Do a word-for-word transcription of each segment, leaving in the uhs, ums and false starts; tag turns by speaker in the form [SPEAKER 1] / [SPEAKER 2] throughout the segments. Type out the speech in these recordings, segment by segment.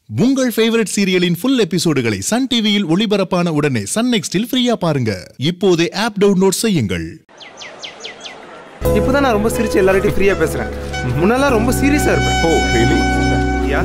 [SPEAKER 1] உங்கள் ஃபேவரட் சீரியலின் ஃபுல் எபிசோடுகளை சன் டிவியில் ஒளிபரப்பான உடனே சன் நெக்ஸ்டில் ஃப்ரீயா பாருங்க. இப்போதே ஆப் டவுன்லோட் செய்யுங்கள்.
[SPEAKER 2] இப்போதான் நான் ரொம்ப சிரிச்சு எல்லார்கிட்டயும் ஃப்ரீயா பேசுறேன். முன்னெல்லாம் ரொம்ப சீரியஸா இருப்பேன்.
[SPEAKER 3] Oh really?
[SPEAKER 2] Yeah.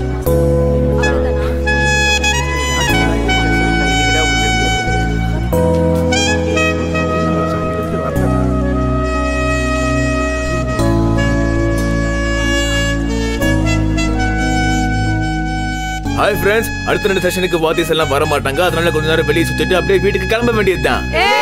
[SPEAKER 3] Hi friends, அடுத்த ரெண்டு செஷனுக்கு வாத்திஸ் எல்லாம் வர மாட்டாங்க. அதனால கொஞ்ச நேரம் வெளியே சுத்திட்டு அப்படியே வீட்டுக்கு கிளம்ப வேண்டியதுதான்.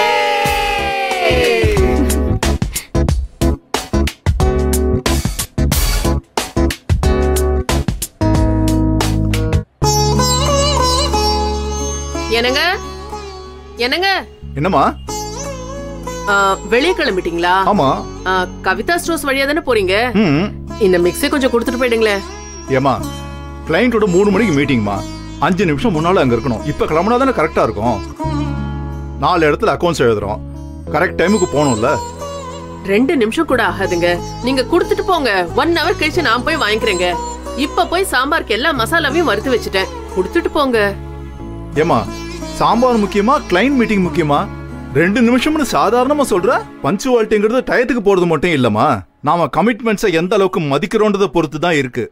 [SPEAKER 4] என்னங்க என்னங்க
[SPEAKER 5] என்னம்மா?
[SPEAKER 4] வெளியே கிளம்பிட்டீங்களா?
[SPEAKER 5] ஆமா.
[SPEAKER 4] கவிதா ஸ்டோர்ஸ் வழியா தானே போறீங்க? இந்த மிக்ஸை கொஞ்சம் கொடுத்துட்டு போயிடுங்களே.
[SPEAKER 5] ஏமா, கிளையண்டோட மூணு மணிக்கு மீட்டிங்மா, அஞ்சு நிமிஷம் முன்னால அங்க இருக்கணும். இப்ப கிளம்புனா தானே கரெக்டா இருக்கும். நாலு இடத்துல அக்கௌண்ட்ஸ் எழுதுறோம், கரெக்ட் டைமுக்கு போகணும்ல.
[SPEAKER 4] ரெண்டு நிமிஷம் கூட ஆகாதுங்க, நீங்க கொடுத்துட்டு போங்க. ஒன் ஹவர் கழிச்சு நான் போய் வாங்கிக்கிறேங்க. இப்ப போய் சாம்பாருக்கு எல்லா மசாலாவையும் வறுத்து வச்சுட்டேன், கொடுத்துட்டு போங்க.
[SPEAKER 5] ஏமா, சாம்பார் முக்கியமா கிளைண்ட் மீட்டிங் முக்கியமா? ரெண்டு நிமிஷம்னு சாதாரணமா சொல்ற. பஞ்சுவாலிட்டிங்கிறது டயத்துக்கு போறது மட்டும் இல்லம்மா, நாம கமிட்மெண்ட்ஸை எந்த அளவுக்கு மதிக்கிறோன்றத பொறுத்து தான் இருக்கு.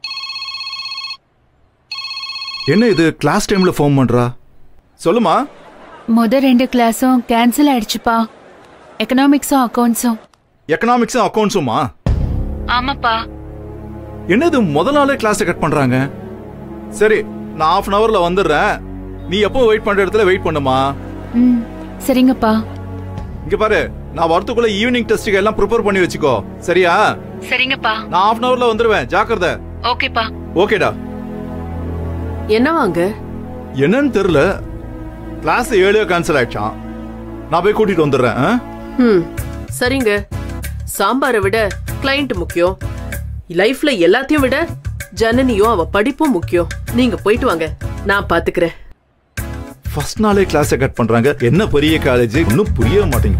[SPEAKER 5] என்ன இது கிளாஸ் டைம்ல ஃபோன் பண்றா? சொல்லுமா.
[SPEAKER 6] முத ரெண்டு கிளாஸும் கேன்சல் ஆயிடுச்சுப்பா. எக்கனாமிக்ஸும் அக்கவுண்ட்ஸும்.
[SPEAKER 5] எக்கனாமிக்ஸும் அக்கவுண்ட்ஸுமா?
[SPEAKER 6] ஆமாப்பா.
[SPEAKER 5] என்னது முதல் நாளே கிளாஸை கட் பண்றாங்க? சரி, நான் ஹாஃப் அன் ஹவர்ல வந்துடுறேன். நீ எப்போ வெயிட் பண்ற இடத்துல வெயிட் பண்ணுமா?
[SPEAKER 6] ம், சரிங்கப்பா.
[SPEAKER 5] இங்க பாரு, நான் வரதுக்குள்ள ஈவினிங் டெஸ்ட்டுக்கு எல்லாம் ப்ரிப்பேர் பண்ணி வச்சுக்கோ, சரியா?
[SPEAKER 6] சரிங்கப்பா.
[SPEAKER 5] நான் ஹாஃப் அன் ஹவர்ல வந்துருவேன், ஜாக்கிரதை.
[SPEAKER 6] ஓகேப்பா.
[SPEAKER 5] ஓகேடா.
[SPEAKER 4] என்னவாங்க?
[SPEAKER 5] என்னன்னு தெரியல, கிளாஸ் ஏழு கேன்சல் ஆயிடுச்சான். நான் போய் கூட்டிட்டு வந்துடுறேன்.
[SPEAKER 4] ம், சரிங்க. சாம்பாரை விட கிளைண்ட் முக்கியம். லைஃப்ல எல்லாத்தையும் விட ஜனனியும் அவ படிப்பும் முக்கியம். நீங்க போயிட்டு வாங்க, நான் பாத்துக்கிறேன்.
[SPEAKER 5] ஃபர்ஸ்ட் நாளே கிளாஸை கட் பண்றாங்க. என்ன பெரிய காலேஜ், இன்னும் புரிய மாட்டேங்க.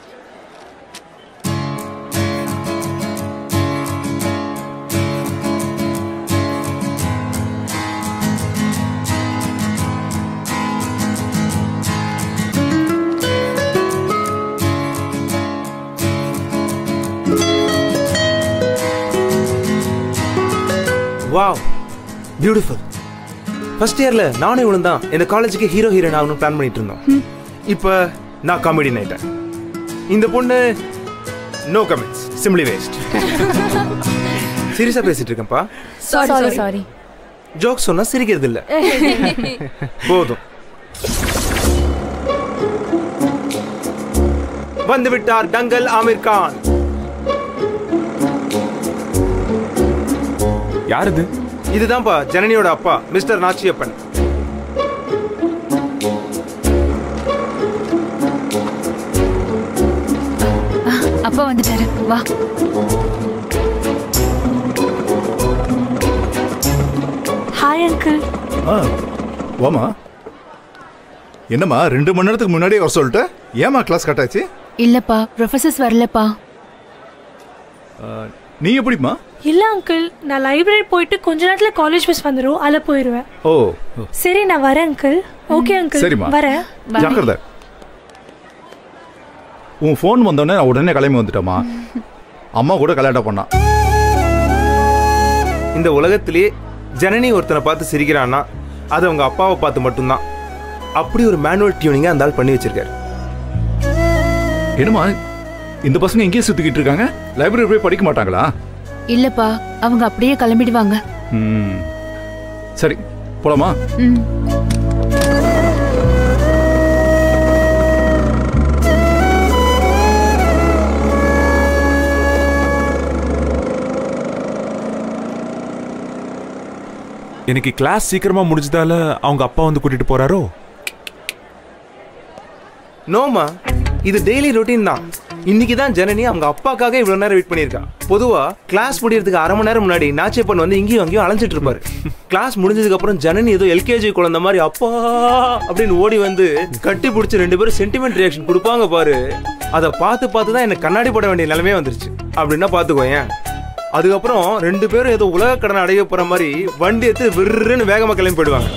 [SPEAKER 2] Wow, beautiful. ஃபர்ஸ்ட் இயர்ல நானும் இவனும் தான் இந்த காலேஜுக்கு ஹீரோ ஹீரோயின் ஆகணும்னு பிளான் பண்ணிட்டு இருந்தோம். இப்போ நான் காமெடியன் ஆயிட்டேன். இந்த பொண்ணு நோ கமெண்ட்ஸ், சிம்பிளி வேஸ்ட். சீரியஸா பேசிட்டு இருக்கேன்ப்பா.
[SPEAKER 6] Sorry sorry.
[SPEAKER 2] ஜோக் சொன்னா சிரிக்கிறது இல்ல. போதும். வந்து விட்டார் டங்கல் ஆமிர் கான்.
[SPEAKER 3] யார் இது?
[SPEAKER 2] இதுதான்ப்பா ஜனனியோட அப்பா, மிஸ்டர் நாச்சியப்பன்.
[SPEAKER 6] அப்பா வந்துட்டாரு, வா.
[SPEAKER 7] Hi uncle.
[SPEAKER 5] வாமா. என்னம்மா, ரெண்டு மணி நேரத்துக்கு முன்னாடியே வர சொல்லிட்டு ஏமா கிளாஸ் கட் ஆச்சு?
[SPEAKER 6] இல்லப்பா, ப்ரொஃபசர்ஸ் வரலப்பா.
[SPEAKER 5] நீ எப்படிமா?
[SPEAKER 7] இல்ல அங்கிள், நான் லைப்ரரி போயிட்டு கொஞ்ச நேரத்துல காலேஜ் பஸ் வந்துரும், அல போயிடுவேன்.
[SPEAKER 5] ஓ
[SPEAKER 7] சரி, நான் வரேன் அங்கிள். ஓகே அங்கிள்,
[SPEAKER 5] சரிம்மா,
[SPEAKER 7] வரேன்.
[SPEAKER 5] ஜாக்கிரதை. உன் ஃபோன் வந்தோடனே நான் உடனே கிளம்பி வந்துட்டேம்மா. அம்மா கூட கல்யாணம் பண்ணா.
[SPEAKER 2] இந்த உலகத்திலேயே ஜனனி ஒருத்தனை பார்த்து சிரிக்கிறான்னா அது அவங்க அப்பாவை பார்த்து மட்டும்தான். அப்படி ஒரு மேனுவல் டியூனிங்கா அந்த ஆள் பண்ணி வச்சிருக்காரு.
[SPEAKER 5] என்னம்மா, இந்த பசங்க எங்கேயே சுத்திக்கிட்டு இருக்காங்க? லைப்ரரி போய் படிக்க மாட்டாங்களா?
[SPEAKER 6] இல்லப்பா, அவங்க அப்படியே கிளம்பிடுவாங்க.
[SPEAKER 5] ம், சரி போலாமா?
[SPEAKER 6] ம்.
[SPEAKER 3] எனக்கு கிளாஸ் சீக்கிரமா முடிஞ்சதால அவங்க அப்பா வந்து கூட்டிட்டு போறாரோ?
[SPEAKER 2] நோமா, இது டெய்லி ரொட்டீன் தான். இன்னைக்கு தான் ஜனனி அவங்க அப்பாக்காக இவ்வளவு நேரம் வெயிட் பண்ணியிருக்கா. பொதுவா கிளாஸ் முடியறதுக்கு அரை மணி நேரம் முன்னாடி நாச்சியப்பன் வந்து இங்கேயும் அங்கேயும் அலைஞ்சிட்டு இருப்பாரு. கிளாஸ் முடிஞ்சதுக்கு அப்புறம் ஜனனி ஏதோ எல்கேஜி குழந்தை மாதிரி அப்பா அப்படின்னு ஓடி வந்து கட்டி பிடிச்சி ரெண்டு பேரும் சென்டிமெண்ட் ரியாக்ஷன் கொடுப்பாங்க பாரு. அதை பார்த்து பார்த்து தான் எனக்கு கண்ணாடி போட வேண்டிய நிலைமையே வந்துருச்சு. அப்படின்னா பார்த்துக்கோ. ஏன் அதுக்கப்புறம் ரெண்டு பேரும் ஏதோ உலக கடனை அடைய போற மாதிரி வண்டி எடுத்து விருன்னு வேகமா கிளம்பி போயிடுவாங்க.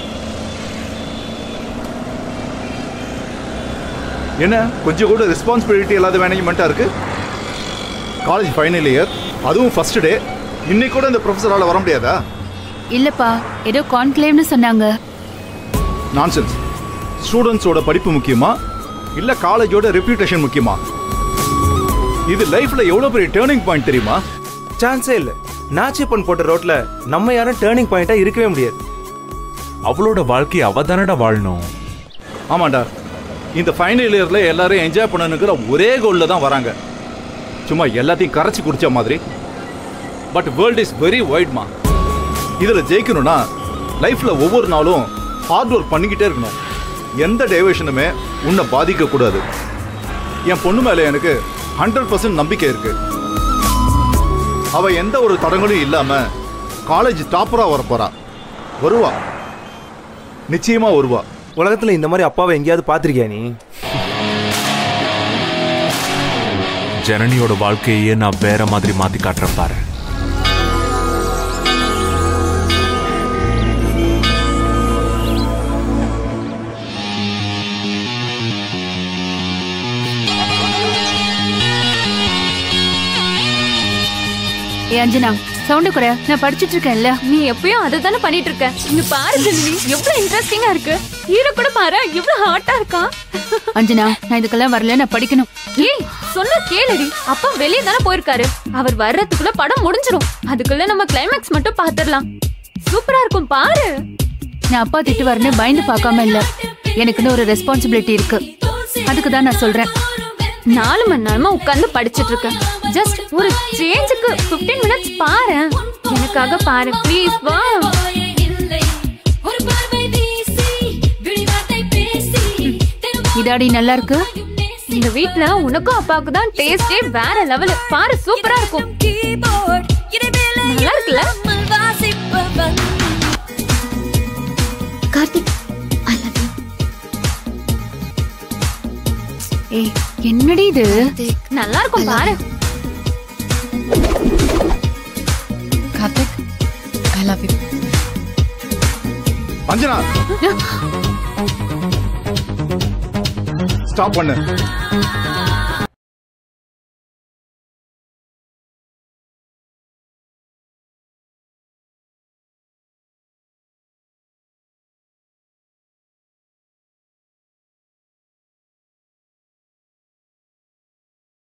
[SPEAKER 5] என்ன கொஞ்சம் கூட ரெஸ்பான்சிபிலிட்டி இல்லாத மேனேஜ்மெண்ட்டாக இருக்கு. காலேஜ் ஃபைனல் இயர், அதுவும் ஃபர்ஸ்ட் டே. இன்னைக்கு கூட இந்த ப்ரொஃபஸரால் வர முடியாதா?
[SPEAKER 6] இல்லப்பா, ஏதோ கான்க்ளேவ்னு சொன்னாங்க.
[SPEAKER 5] நான்சென்ஸ். ஸ்டூடெண்ட்ஸோட படிப்பு முக்கியமா இல்லை காலேஜோட ரெப்யூட்டேஷன் முக்கியமா? இது லைஃப்ல எவ்வளோ பெரிய டேர்னிங் பாயிண்ட் தெரியுமா?
[SPEAKER 2] சான்ஸே இல்லை. நாச்சியப்பன் போட்ட ரோட்ல நம்ம யாரும் டேர்னிங் பாயிண்டா இருக்கவே முடியாது.
[SPEAKER 8] அவளோட வாழ்க்கை அவ தானடா வாழணும்.
[SPEAKER 5] ஆமாண்டா, இந்த ஃபைனல் இயர்ல எல்லாரும் என்ஜாய் பண்ணணுங்கிற ஒரே கோல்ல தான் வராங்க. சும்மா எல்லாத்தையும் கரைச்சி குடிச்ச மாதிரி. பட் வேர்ல்ட் இஸ் வெரி வைட்மா. இதில் ஜெயிக்கணும்னா லைஃப்ல ஒவ்வொரு நாளும் ஹார்ட் ஒர்க் பண்ணிக்கிட்டே இருக்கணும். எந்த டைவர்ஷனுமே உன்னை பாதிக்க கூடாது. என் பொண்ணு மேலே எனக்கு ஹண்ட்ரட் பர்சன்ட் நம்பிக்கை இருக்கு. அவ எந்த ஒரு தடங்களும் இல்லாம காலேஜ் டாப்பரா வரப்போறா. வருவா, நிச்சயமா வருவா.
[SPEAKER 2] உலகத்துல இந்த மாதிரி அப்பாவை எங்கேயாவது பாத்திருக்கியா நீ?
[SPEAKER 8] ஜனனியோட வாழ்க்கையே நான் வேற மாதிரி மாத்தி காட்டுறேன் பாரு.
[SPEAKER 6] ஏ அஞ்சனா, சவுண்ட் குறை. நான் படிச்சிட்டு இருக்கேன்ல.
[SPEAKER 9] நீ எப்பயும் அதை தானே பண்ணிட்டு இருக்க. இங்க பாரு ஜனனி, எவ்வளவு இன்ட்ரெஸ்டிங்கா இருக்கு. ஹீரோ கூட பாரு, எவ்வளவு ஹாட்டா இருக்கான்.
[SPEAKER 6] அஞ்சனா, நான் இதுக்கெல்லாம் வரல, நான் படிக்கணும்.
[SPEAKER 9] ஏய் சொன்ன கேளுடி. அப்பா வெளியே தானே போயிருக்காரு. அவர் வர்றதுக்குள்ள படம் முடிஞ்சிரும். அதுக்குள்ள நம்ம கிளைமேக்ஸ் மட்டும் பாத்துடலாம். சூப்பரா இருக்கும் பாரு.
[SPEAKER 6] நான் அப்பா திட்டு வரேன்னு பயந்து பார்க்காம இல்ல. எனக்குன்னு ஒரு ரெஸ்பான்சிபிலிட்டி இருக்கு. அதுக்கு தான் நான் சொல்றேன்.
[SPEAKER 9] நாலு மணி நேரமா உட்கார்ந்து படிச்சிட்டு இருக்கேன். ஜஸ்ட் ஒரு சேஞ்சுக்கு பிப்டீன் மினிட்ஸ் பாரு. எனக்காக பாரு ப்ளீஸ். வா.
[SPEAKER 6] இதாடி நல்லா இருக்கு.
[SPEAKER 9] இந்த வீட்ல உனக்கும் அப்பாவுக்கு தான் டேஸ்டே வேற லெவல். பாரு சூப்பரா இருக்கும். நல்லா இருக்குல்ல?
[SPEAKER 10] Karthik, I love you.
[SPEAKER 6] ஏய் என்னடி இது?
[SPEAKER 9] நல்லா இருக்கும் பாரு.
[SPEAKER 10] Karthik, I love you.
[SPEAKER 5] Anjana, stop பண்ணு.